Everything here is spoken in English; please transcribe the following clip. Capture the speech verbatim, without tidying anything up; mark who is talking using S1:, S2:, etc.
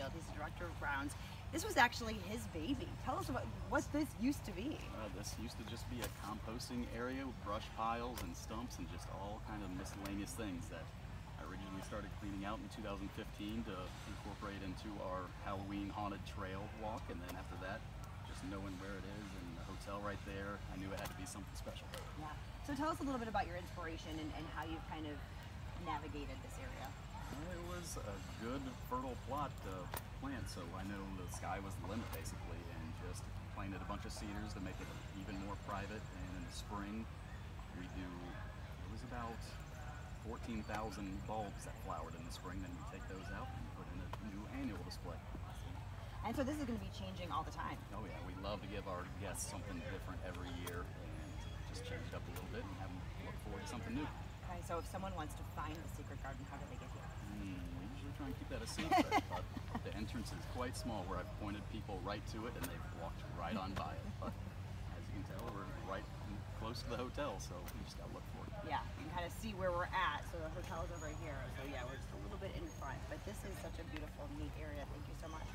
S1: Butterfield. He's the director of grounds. This was actually his baby. Tell us what, what this used to be.
S2: Uh, this used to just be a composting area with brush piles and stumps and just all kind of miscellaneous things that I originally started cleaning out in two thousand fifteen to incorporate into our Halloween haunted trail walk, and then after that, just knowing where it is and the hotel right there, I knew it had to be something special.
S1: Yeah. So tell us a little bit about your inspiration and, and how you've kind of navigated this area.
S2: Well, it was a good, fertile plot to plant, so I know the sky was the limit basically, and just planted a bunch of cedars to make it even more private. And in the spring, we do, it was about fourteen thousand bulbs that flowered in the spring. Then we take those out and put in a new annual display.
S1: And so this is going to be changing all the time.
S2: Oh yeah, we love to give our guests something different every year and just change it up a little bit and have them look forward to something new.
S1: Okay, so if someone wants to find the secret garden, how do they get here?
S2: Mm, we usually try and keep that a secret, but the entrance is quite small where I've pointed people right to it and they've walked right on by it. But as you can tell, we're right close to the hotel, so we just gotta look for it.
S1: Yeah, you can kind of see where we're at. So the hotel's over here. So yeah, we're just a little bit in front, but this is such a beautiful, neat area. Thank you so much.